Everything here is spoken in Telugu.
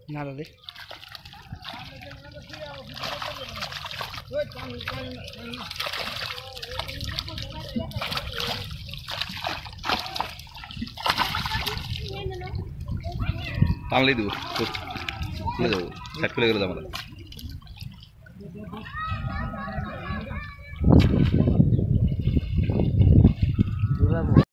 না দাদি টানলেই দেবো খুলে যাবো সাইড খুলে গেলে যাবো না